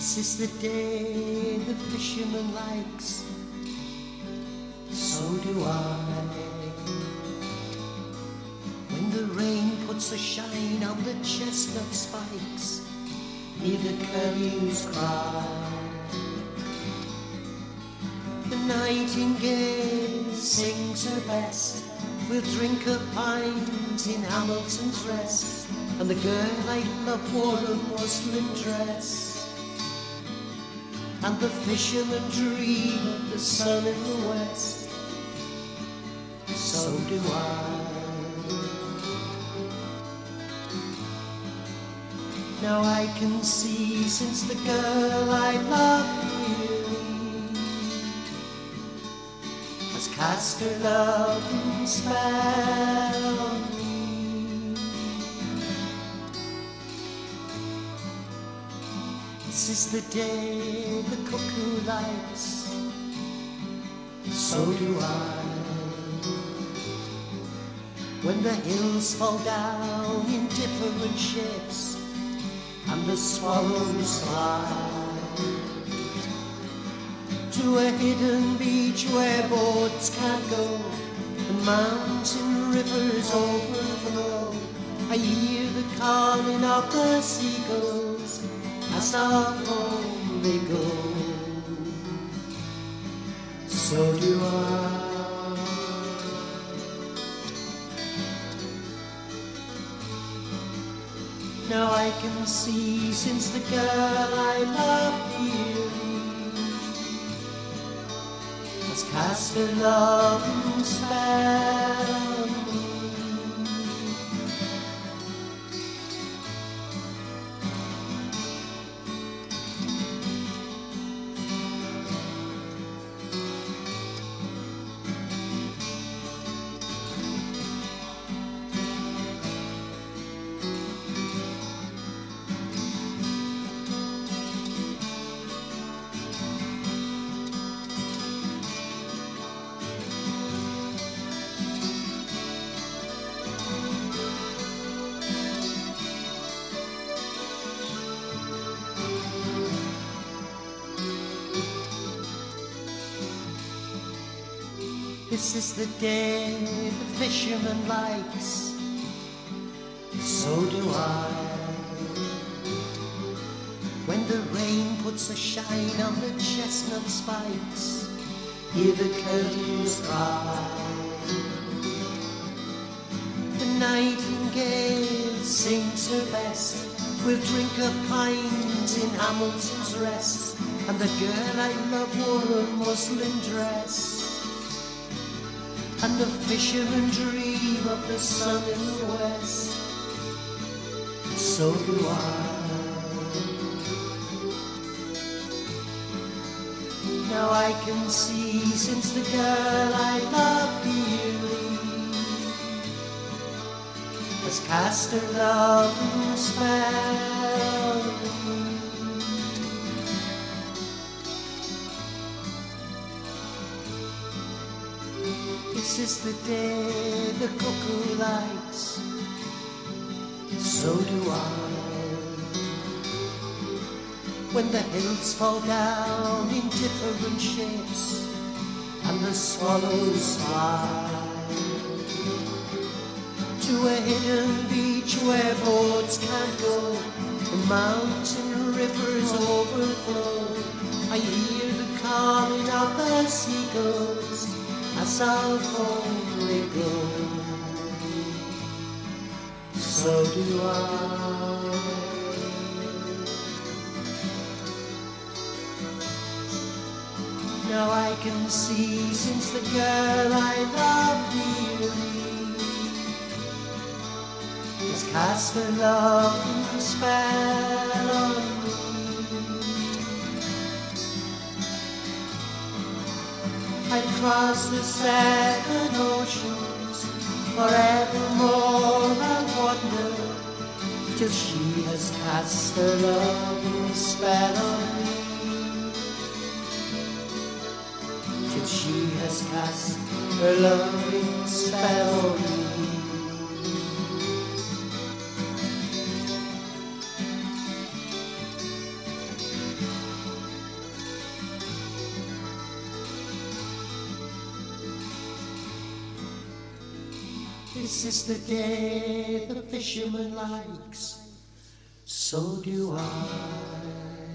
This is the day the fisherman likes, so do I. When the rain puts a shine on the chestnut spikes, hear the curlews cry. The nightingale sings her best, we'll drink a pint in Hamilton's Rest, and the girl I love wore a muslin dress. And the fishermen dream of the sun in the west, so do I. Now I can see, since the girl I love dearly has cast her loving spell on me. This is the day the cuckoo likes, so do I. When the hills fall down in different shapes and the swallows fly to a hidden beach where boats can't go and mountain rivers overflow, I hear the calling of the seagulls as off home they go, so do I. Now I can see, since the girl I love dearly has cast her loving spell on me. This is the day the fisherman likes, so do I. When the rain puts a shine on the chestnut spikes, hear the curlews cry. The nightingale sings her best, we'll drink a pint in Hamilton's Rest, and the girl I love wore a muslin dress. And the fishermen dream of the sun in the west, so do I. Now I can see, since the girl I love dearly has cast her loving spell on me. This is the day the cuckoo likes, so do I. When the hills fall down in different shapes and the swallows fly to a hidden beach where boats can't go and mountain rivers overflow, I hear the calling of the seagulls as out home they go, so do I. Now I can see, since the girl I love dearly has cast her loving spell on me. I cross the seven oceans, forevermore I'll wander, till she has cast her loving spell on me. Till she has cast her loving spell on me. This is the day the fisherman likes, so do I.